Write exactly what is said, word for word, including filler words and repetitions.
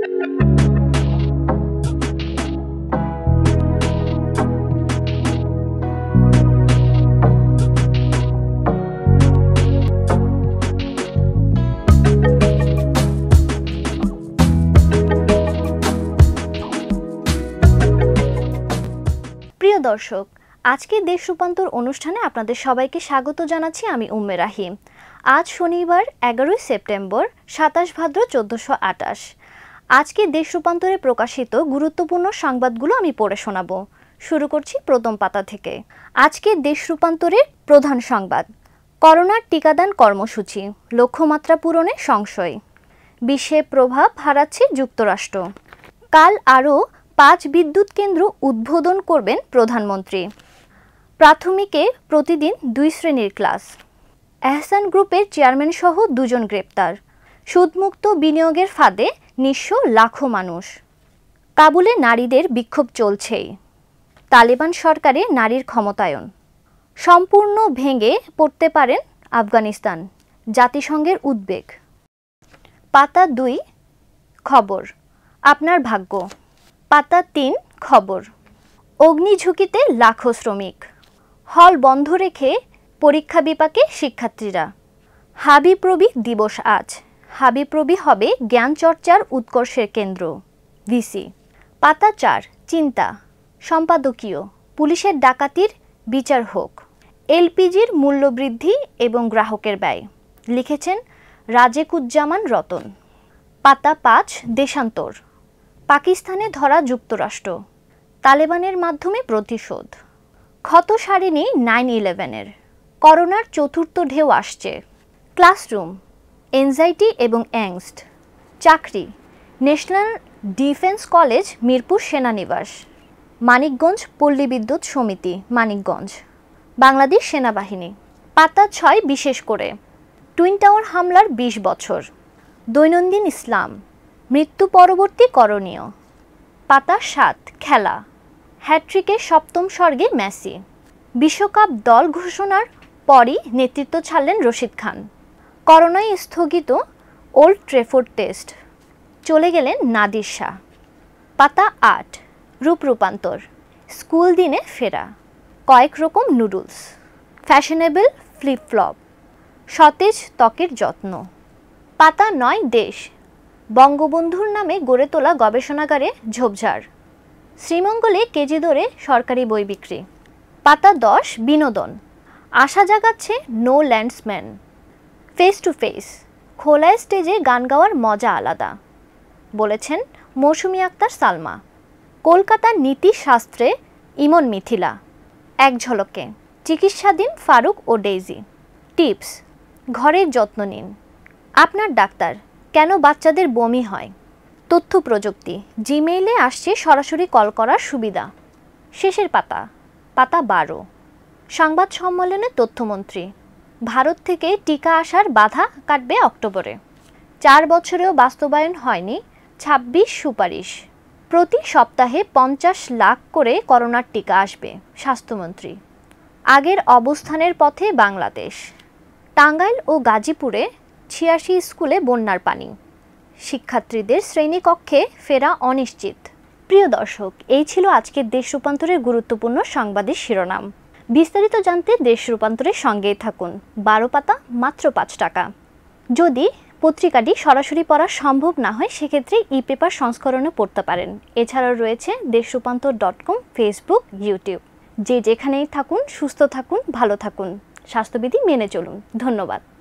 দর্শক, আজকে দেশ রূপান্তর অনুষ্ঠানে আপনাদের সবাইকে স্বাগত জানাচ্ছি আমি উম্মে রাহিম। আজ শনিবার এগারোই সেপ্টেম্বর, সাতাশ ভাদ্র চোদ্দোশো আটাশ। আজকে দেশ রূপান্তরে প্রকাশিত গুরুত্বপূর্ণ সংবাদগুলো আমি পড়ে শোনাবো। শুরু করছি প্রথম পাতা থেকে। আজকে দেশ রূপান্তরের প্রধান সংবাদ: করোনার টিকাদান কর্মসূচি, লক্ষ্যমাত্রা পূরণে সংশয়। বিশ্বে প্রভাব হারাচ্ছে যুক্তরাষ্ট্র। কাল আরও পাঁচ বিদ্যুৎ কেন্দ্র উদ্বোধন করবেন প্রধানমন্ত্রী। প্রাথমিকে প্রতিদিন দুই শ্রেণীর ক্লাস। এহসান গ্রুপের চেয়ারম্যান সহ দুজন গ্রেপ্তার। সুদমুক্ত বিনিয়োগের ফাঁদে নিঃস্ব লাখো মানুষ। কাবুলে নারীদের বিক্ষোভ চলছেই। তালেবান সরকারে নারীর ক্ষমতায়ন। সম্পূর্ণ ভেঙে পড়তে পারেন আফগানিস্তান, জাতিসংঘের উদ্বেগ। পাতা দুই খবর, আপনার ভাগ্য। পাতা তিন খবর, অগ্নিঝুঁকিতে লাখো শ্রমিক। হল বন্ধ রেখে পরীক্ষা বিপাকে শিক্ষার্থীরা। হাবিপ্রবি দিবস আজ। হাবিপ্রবি হবে জ্ঞান চর্চার উৎকর্ষের কেন্দ্র। ভিসি। পাতা চার চিন্তা, সম্পাদকীয়, পুলিশের ডাকাতির বিচার হোক। এলপিজির মূল্যবৃদ্ধি এবং গ্রাহকের ব্যয়, লিখেছেন রাজেকুজ্জামান রতন। পাতা পাঁচ দেশান্তর, পাকিস্তানে ধরা যুক্তরাষ্ট্র, তালেবানের মাধ্যমে প্রতিশোধ। ক্ষত সারেনি নাইন ইলেভেনের, করোনার চতুর্থ ঢেউ আসছে। ক্লাসরুম, এনজাইটি এবং অ্যাংস্ট। চাকরি, ন্যাশনাল ডিফেন্স কলেজ মিরপুর সেনানিবাস। মানিকগঞ্জ পল্লী বিদ্যুৎ সমিতি মানিকগঞ্জ, বাংলাদেশ সেনাবাহিনী। পাতা ছয় বিশেষ করে, টুইন টাওয়ার হামলার বিশ বছর। দৈনন্দিন ইসলাম, মৃত্যু পরবর্তী করণীয়। পাতা সাত খেলা, হ্যাট্রিকের সপ্তম স্বর্গে মেসি। বিশ্বকাপ দল ঘোষণার পরই নেতৃত্ব ছাড়লেন রশিদ খান। করোনায় স্থগিত ওল্ড ট্রেফোর্ড টেস্ট, চলে গেলেন নাদির শাহ। পাতা আট রূপ রূপান্তর, স্কুল দিনে ফেরা। কয়েক রকম নুডলস, ফ্যাশনেবল ফ্লিপফ্লপ, সতেজ ত্বকের যত্ন। পাতা নয় দেশ, বঙ্গবন্ধুর নামে গড়ে তোলা গবেষণাগারে ঝোপঝাড়। শ্রীমঙ্গলে কেজি দরে সরকারি বই বিক্রি। পাতা দশ বিনোদন, আশা জাগাচ্ছে no landsman. Face to face, খোলা স্টেজে গান গাওয়ার মজা আলাদা, বলেছেন মৌসুমী আক্তার সালমা। কলকাতার নীতিশাস্ত্রে ইমন মিথিলা। এক ঝলকে, চিকিৎসাধীন ফারুক ও ডেইজি। টিপস, ঘরের যত্ন নিন। আপনার ডাক্তার, কেন বাচ্চাদের বমি হয়। তথ্য প্রযুক্তি, জিমেইলে আসছে সরাসরি কল করার সুবিধা। শেষের পাতা, পাতা বারো, সংবাদ সম্মেলনে তথ্যমন্ত্রী। ভারত থেকে টিকা আসার বাধা কাটবে অক্টোবরে। চার বছরেও বাস্তবায়ন হয়নি ছাব্বিশ সুপারিশ। প্রতি সপ্তাহে পঞ্চাশ লাখ করে করোনার টিকা আসবে, স্বাস্থ্যমন্ত্রী। আগের অবস্থানের পথে বাংলাদেশ। টাঙ্গাইল ও গাজীপুরে ছিয়াশি স্কুলে বন্যার পানি। শিক্ষার্থীদের শ্রেণীকক্ষে ফেরা অনিশ্চিত। প্রিয় দর্শক, এই ছিল আজকের দেশ রূপান্তরের গুরুত্বপূর্ণ সংবাদের শিরোনাম। বিস্তারিত জানতে দেশ রূপান্তরের সঙ্গেই থাকুন। বারো পাতা মাত্র পাঁচ টাকা। যদি পত্রিকাটি সরাসরি পড়া সম্ভব না হয় সেক্ষেত্রে ই পেপার সংস্করণে পড়তে পারেন। এছাড়াও রয়েছে দেশ রূপান্তর ডট কম, ফেসবুক, ইউটিউব। যে যেখানেই থাকুন সুস্থ থাকুন, ভালো থাকুন, স্বাস্থ্যবিধি মেনে চলুন। ধন্যবাদ।